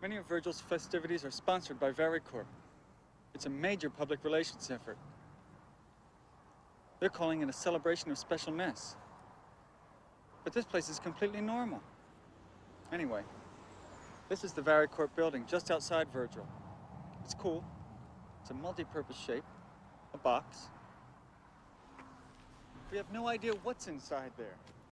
Many of Virgil's festivities are sponsored by Vericorp. It's a major public relations effort. They're calling it a celebration of special mess. But this place is completely normal. Anyway, this is the Vericorp building just outside Virgil. It's cool. It's a multi-purpose shape, a box. We have no idea what's inside there.